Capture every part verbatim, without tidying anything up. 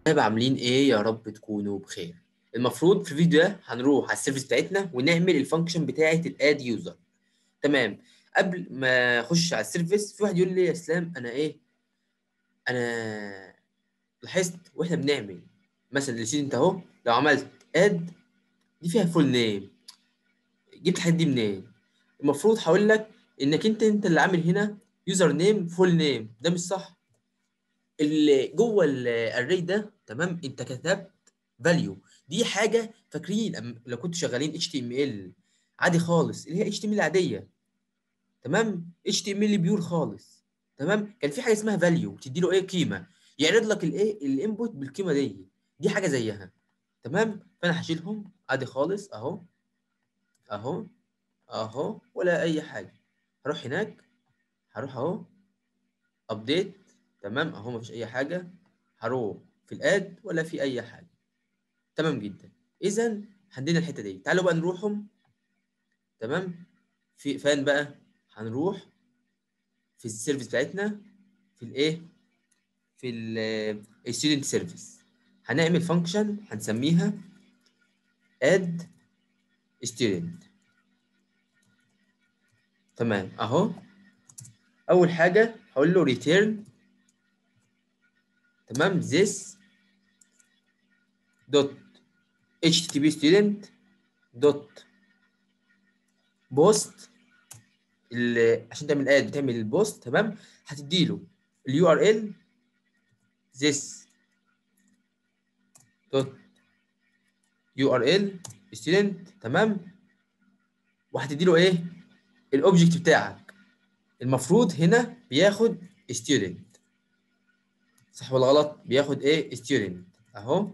طيب عاملين ايه؟ يا رب تكونوا بخير. المفروض في الفيديو ده هنروح على السيرفيس بتاعتنا ونعمل الفانكشن بتاعه الاد يوزر. تمام. قبل ما اخش على السيرفيس في واحد يقول لي يا اسلام انا ايه، انا لاحظت واحنا بنعمل مثلا الستودنت اهو، لو عملت اد دي فيها فول نيم، جبت الحاجات دي منين؟ المفروض هقول لك انك انت انت اللي عامل هنا يوزر نيم فول نيم، ده مش صح. اللي جوه الاري ده تمام انت كتبت فاليو، دي حاجه فاكرين أم- لو كنتوا شغالين اتش تي ام ال عادي خالص اللي هي اتش تي ام ال عاديه. تمام، اتش تي ام ال بيور خالص. تمام، كان في حاجه اسمها فاليو تدي له ايه قيمه، يعرض لك الايه الانبوت بالقيمه دي، دي حاجه زيها. تمام، فانا هشيلهم عادي خالص اهو، اهو اهو ولا اي حاجه. هروح هناك، هروح اهو ابديت. تمام اهو مفيش اي حاجه. هروح في الاد ولا في اي حاجه. تمام جدا. اذا عندنا الحته دي، تعالوا بقى نروحهم. تمام، في فين بقى؟ هنروح في السيرفيس بتاعتنا، في الايه، في الستودنت سيرفيس. هنعمل فانكشن هنسميها اد ستودنت. تمام اهو. اول حاجه هقول له ريتيرن تمام this دوت اتش تي بي ستودنت دوت بوست. عشان تعمل اد بتعمل البوست. تمام، هتدي له اليو ار ال this دوت يو ار ال ستودنت. تمام، وهتدي له ايه الاوبجكت بتاعك. المفروض هنا بياخد ستودنت، صح ولا غلط؟ بياخد ايه ستودنت اهو،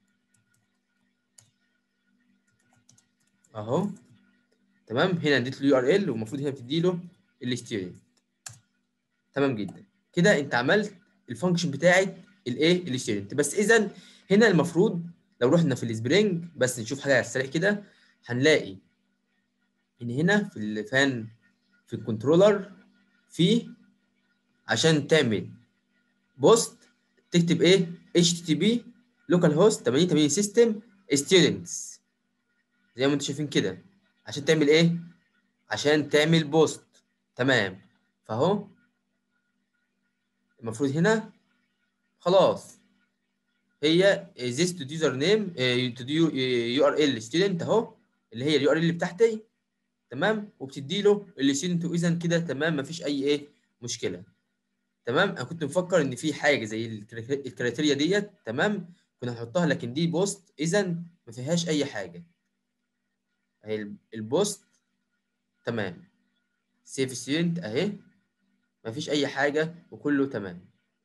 اهو. تمام، هنا اديت له يو ار ال والمفروض هنا بتدي له الستودنت. تمام جدا. كده انت عملت الفانكشن بتاعت الايه الستودنت. بس اذا هنا المفروض لو رحنا في السبرينج بس نشوف حاجه على السريع كده، هنلاقي ان هنا في الفان في الكنترولر في، عشان تعمل بوست تكتب ايه اتش تي بي لوكال هوست ثمانين ثمانين سيستم ستودنتس زي ما انتم شايفين كده، عشان تعمل ايه، عشان تعمل بوست. تمام، فاهو المفروض هنا خلاص هي this to user name to يو ار ال student اهو، اللي هي اليو ار ال اللي بتاعتي. تمام، وبتدي له الستودنت. واذا كده تمام مفيش اي ايه مشكله. تمام، انا كنت مفكر ان في حاجه زي الكرا- الكريتيريا ديت. تمام، كنا هنحطها لكن دي بوست اذا ما فيهاش اي حاجه. اهي ال- البوست. تمام، سيف ستودنت اهي، ما فيش اي حاجه وكله تمام.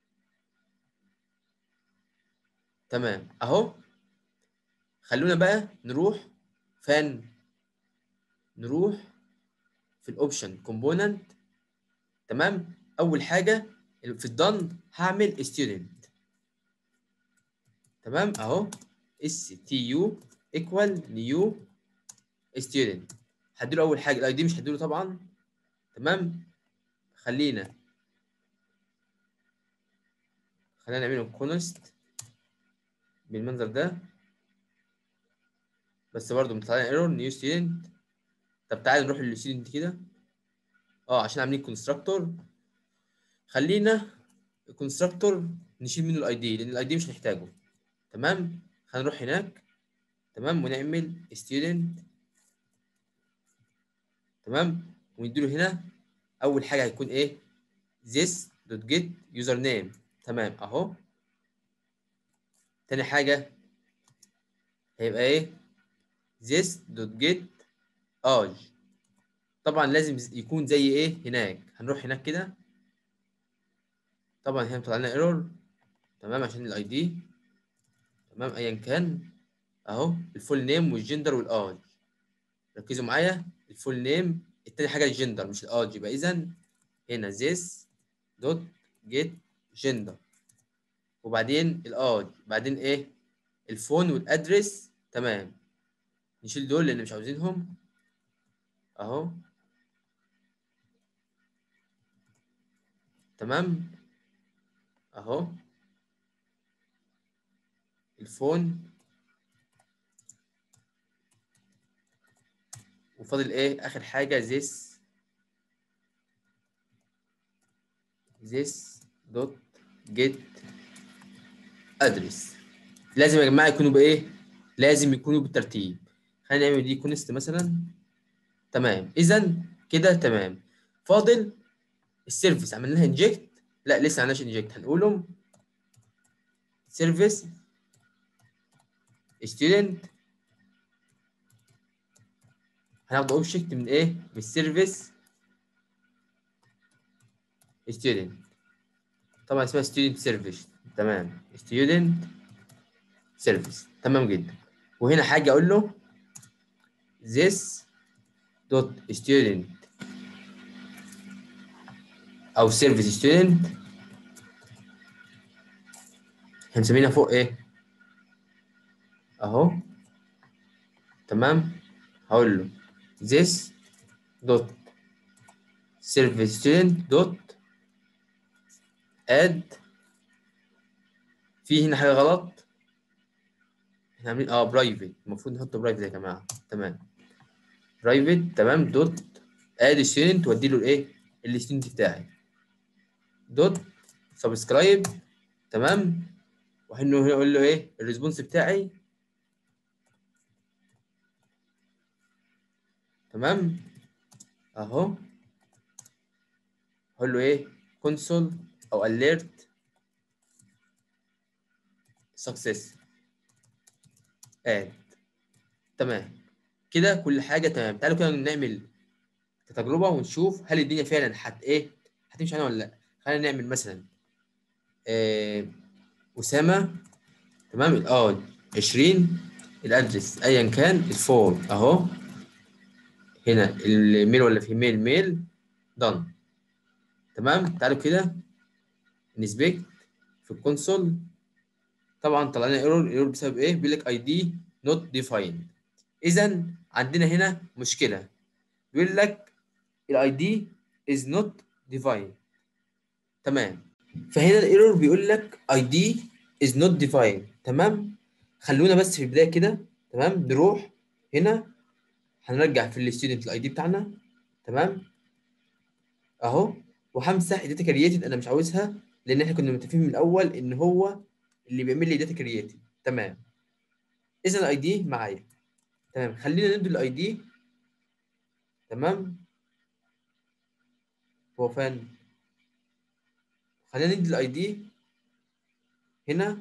تمام اهو. خلونا بقى نروح فان، نروح في الاوبشن كومبوننت. تمام، اول حاجه في الدن هعمل ستودنت. تمام اهو اس تي يو ايكوال نيو ستودنت. هديله اول حاجه الاي دي، مش هديله طبعا. تمام، خلينا خلينا نعمله كونست بالمنظر ده، بس برضه مطلع لنا ايرور نيو ستودنت. طب تعالى نروح للستودنت كده. اه عشان عاملين كونستراكتور، خلينا الكونستراكتور نشيل منه الاي دي لان الاي دي مش هنحتاجه. تمام، هنروح هناك. تمام، ونعمل ستودنت. تمام، ونديله هنا اول حاجه هيكون ايه this دوت get يوزر نيم. تمام اهو. تاني حاجه هيبقى ايه this دوت get age. طبعا لازم يكون زي ايه هناك. هنروح هناك كده. طبعا هنا طلع لنا ايرور. تمام، عشان الاي دي. تمام، ايا كان اهو الفول نيم والجندر والاج. ركزوا معايا، الفول نيم التاني حاجه الجندر مش الاج، يبقى اذا هنا this دوت get gender وبعدين الاج بعدين ايه الفون والادرس. تمام، نشيل دول لان مش عاوزينهم اهو. تمام اهو. الفون، وفاضل ايه اخر حاجه this this dot get address. لازم يا جماعه يكونوا بايه؟ لازم يكونوا بالترتيب. خلينا نعمل دي كونست مثلا. تمام، اذا كده تمام. فاضل السيرفيس، عملنا لها انجكت. لا لسه ما عملناش انجكت، هنقولهم سيرفيس ستودنت. هناخد اوبجكت من ايه؟ من السيرفيس ستودنت، طبعا اسمها ستودنت سيرفيس. تمام، ستودنت سيرفيس، تمام جدا. وهنا حاجه اقول له this dot student او سيرفيس ستودنت، هنسميها فوق ايه اهو. تمام، هقول له this dot service student dot add. في هنا حاجه غلط، احنا عاملين اه برايفت، المفروض نحط برايفت يا جماعه. تمام، برايفت. تمام، دوت اد ستودنت وادي له الايه؟ الستودنت بتاعي دوت سبسكرايب. تمام، وهنا هنا اقول له ايه الريسبونس بتاعي. تمام اهو، هقول له ايه كونسول او اليرت سكسس اد. تمام كده كل حاجه تمام. تعالوا كده نعمل كتجربه ونشوف هل الدنيا فعلا هت ايه هتمشي معانا ولا لا. خلينا نعمل مثلا آه اسامه. تمام، اه عشرين، الادرس ايا كان، الفون اهو، هنا الميل ولا في ميل ميل دان. تمام، تعالوا كده نسبكت في الكونسول. طبعا طلع لنا ايرور. ايرور بسبب ايه؟ بيقول لك اي دي نوت ديفايند. اذا عندنا هنا مشكله، بيقول لك الاي دي از نوت ديفايند. تمام، فهنا الايرور بيقول لك اي دي از نوت ديفايند. تمام، خلونا بس في البدايه كده. تمام، نروح هنا هنرجع في الستودنت الاي دي بتاعنا. تمام اهو، وهمسح الداتا كرييتد، انا مش عاوزها لان احنا كنا متفقين من الاول ان هو اللي بيعمل لي داتا كرييتد. تمام، اذا الاي دي معايا. تمام، خلينا ندي الاي دي. تمام، هو فين؟ خلينا ندي الاي دي هنا.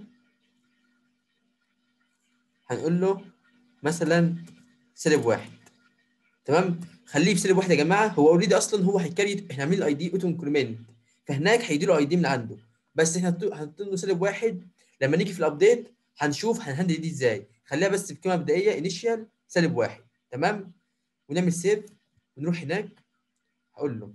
هنقول له مثلا سالب واحد. تمام، خليه بسالب واحد يا جماعه. هو اوريدي اصلا هو هيكريت، احنا عاملين الاي دي اوتو انكريمنت، فهناك هيدي له اي دي من عنده، بس احنا هنحط له سالب واحد. لما نيجي في الابديت هنشوف هنهندل دي ازاي. خليها بس بقيمه مبدئيه انيشال سالب واحد. تمام، ونعمل سيف ونروح هناك. هقول له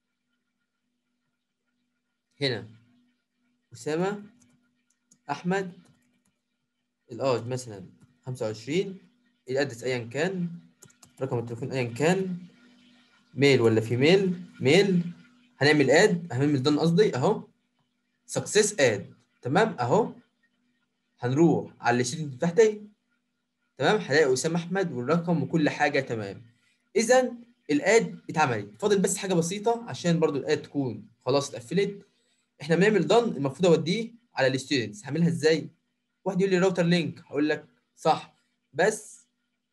هنا اسامه احمد، الاج مثلا خمسة وعشرين، الادرس ايا كان، رقم التليفون ايا كان، ميل ولا فيميل ميل. هنعمل اد، هنعمل دن قصدي اهو سكسس اد. تمام اهو، هنروح على الستودنت بتاعتي. تمام، هلاقي اسامه احمد والرقم وكل حاجه تمام. اذا الاد اتعملت، فاضل بس حاجه بسيطه عشان برضو الاد تكون خلاص اتقفلت. احنا بنعمل دن، المفروض اوديه على الستودنتس. هعملها ازاي؟ واحد يقول لي راوتر لينك، هقول لك صح، بس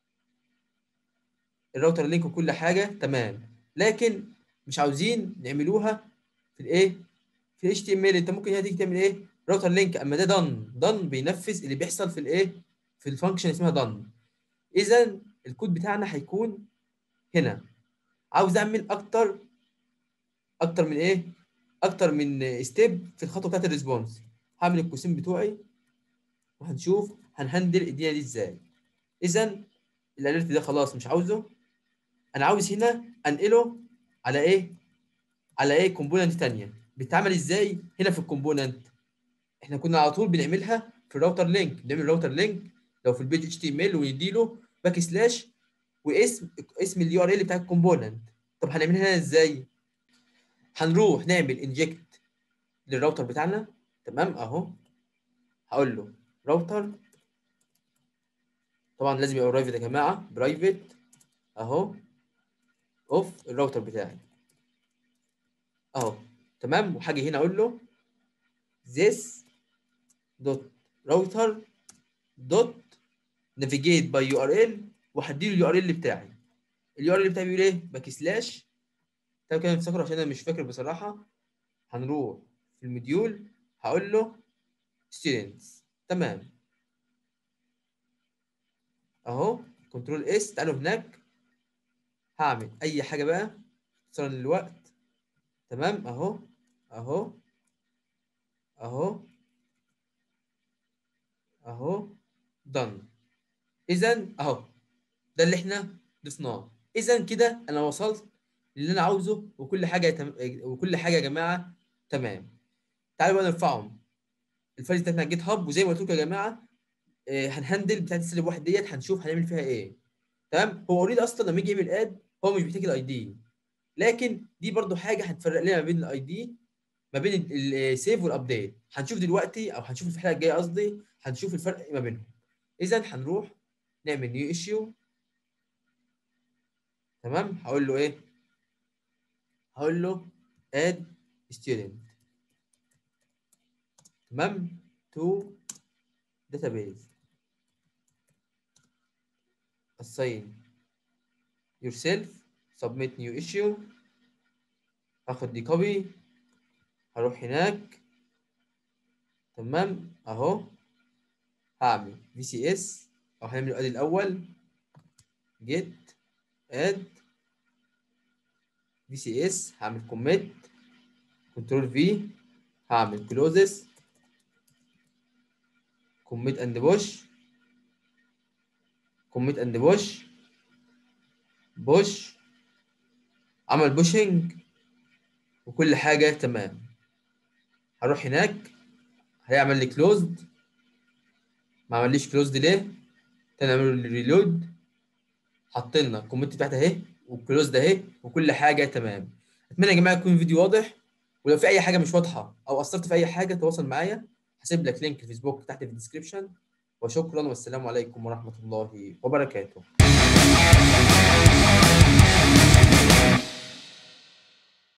الراوتر لينك وكل حاجه تمام، لكن مش عاوزين نعملوها في الايه في ال اتش تي ام ال. انت ممكن هنا تيجي تعمل ايه راوتر لينك، اما ده دن دن بينفذ اللي بيحصل في الايه في الفانكشن اسمها دن. اذا الكود بتاعنا هيكون هنا. عاوز اعمل اكتر اكتر من ايه اكتر من ستيب في الخطوه بتاعت الريسبونس. هعمل القوسين بتوعي وهنشوف هنهندل الدنيا دي ازاي. اذا الاليرت ده خلاص مش عاوزه، انا عاوز هنا انقله على ايه على ايه كومبوننت ثانيه. بتتعمل ازاي هنا في الكومبوننت؟ احنا كنا على طول بنعملها في الراوتر لينك. بنعمل راوتر لينك لو في البيج اتش تي ام ال ونديله باك سلاش واسم اسم اليو ار ال بتاع الكومبوننت. طب هنعملها هنا ازاي؟ هنروح نعمل انجكت للراوتر بتاعنا. تمام اهو، هقول له راوتر طبعا لازم يبقى برايفت يا جماعه، برايفت اهو اوف الراوتر بتاعي اهو. تمام. وحاجه هنا اقول له this دوت راوتر دوت نافيجيت باي يو ار ال، وهديله اليو ار ال بتاعي. اليو ار ال بتاعي بيقول ايه؟ باك سلاش. طب كده نفتكره عشان انا مش فاكر بصراحه. هنروح في المديول هقول له students. تمام اهو كنترول اس. تعالوا هناك هعمل اي حاجه بقى اختصارا للوقت. تمام اهو اهو اهو اهو done. اذا اهو ده اللي احنا ضفناه. اذا كده انا وصلت للي انا عاوزه، وكل حاجه تم... وكل حاجه يا جماعه تمام. تعالوا بقى نرفعهم الفايل بتاعتنا على جيت هاب. وزي ما قلت لكم يا جماعه آه، هنهندل بتاعت السلب واحد ديت، هنشوف هنعمل فيها ايه. تمام. هو اوريدي اصلا لما يجي يعمل اد هو مش بيحتاج الاي دي، لكن دي برضو حاجه هتفرق لنا ما بين الاي دي ما بين السيف والابديت. هنشوف دلوقتي او هنشوف في الحلقه الجايه قصدي، هنشوف الفرق ما بينهم. اذا هنروح نعمل نيو ايشيو. تمام. هقول له ايه؟ هقول له اد ستودنت. تمام. تو database assign yourself submit new issue. هاخد دي كوبي هروح هناك. تمام اهو هعمل في سي اس او هنعمل اد الاول جيت اد في سي اس. هعمل كوميت كنترول في هعمل كلوزز كوميت اند بوش كوميت اند بوش بوش. عمل بوشنج وكل حاجه تمام. هروح هناك هيعمل لي كلوزد. ما عمليش كلوزد ليه؟ تاني اعمل له ريلود. حط لنا الكومنت بتاعتها اهي والكلوزد اهي وكل حاجه تمام. اتمنى يا جماعه يكون الفيديو واضح، ولو في اي حاجه مش واضحه او قصرت في اي حاجه تواصل معايا. هسيب لك لينك الفيسبوك تحت في الديسكربشن. وشكرا والسلام عليكم ورحمه الله وبركاته.